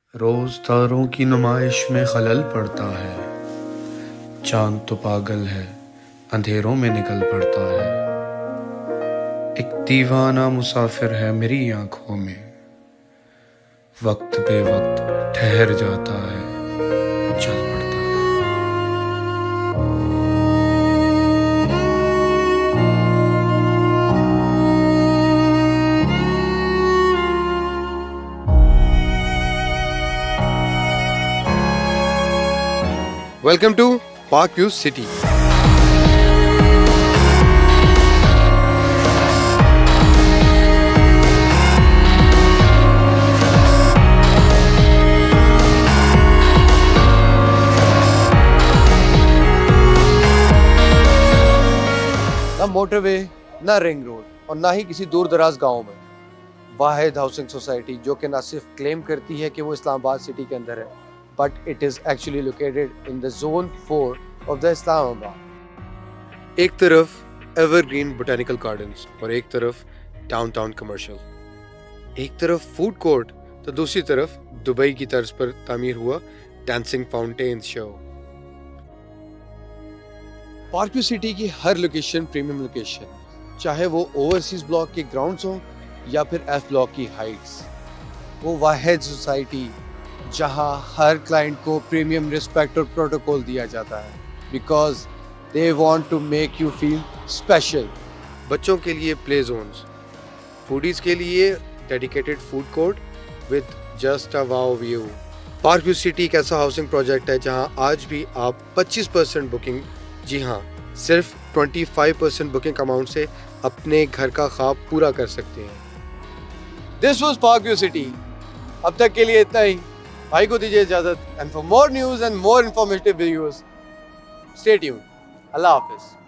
रोज तारों की नुमाइश में खलल पड़ता है। चांद तो पागल है, अंधेरों में निकल पड़ता है। एक दीवाना मुसाफिर है मेरी आंखों में, वक्त बे वक्त ठहर जाता है, चल पड़ता है। Welcome to Parkview City. ना मोटरवे, ना रिंग रोड और ना ही किसी दूर दराज गाँव में वाहिद हाउसिंग सोसाइटी जो कि ना सिर्फ क्लेम करती है कि वो इस्लामाबाद सिटी के अंदर है, but it is actually located in the zone 4 of the Islamabad. एक तरफ एवरग्रीन बोटेनिकल गार्डन्स और एक तरफ डाउनटाउन कमर्शियल, एक तरफ फूड कोर्ट तो दूसरी तरफ दुबई की तर्ज पर तामीर हुआ dancing fountain show. Parkview City की हर लोकेशन प्रीमियम लोकेशन, चाहे वो ओवरसीज ब्लॉक के ग्राउंड्स हो या फिर एफ ब्लॉक की हाइट्स। वो वाहिद सोसाइटी जहां हर क्लाइंट को प्रीमियम रिस्पेक्ट और प्रोटोकॉल दिया जाता है, because they want to make you feel special. बच्चों के लिए प्ले जोन्स, फूडीज के लिए dedicated food court with just a wow view. Parkview City एक ऐसा हाउसिंग प्रोजेक्ट है जहां आज भी आप 25% बुकिंग, जी हाँ सिर्फ 25% बुकिंग अमाउंट से अपने घर का ख्वाब पूरा कर सकते हैं। This was Parkview City. अब तक के लिए इतना ही। भाई को दीजिए इजाजत, and for more news and more informative videos stay tuned. अल्लाह हाफिज।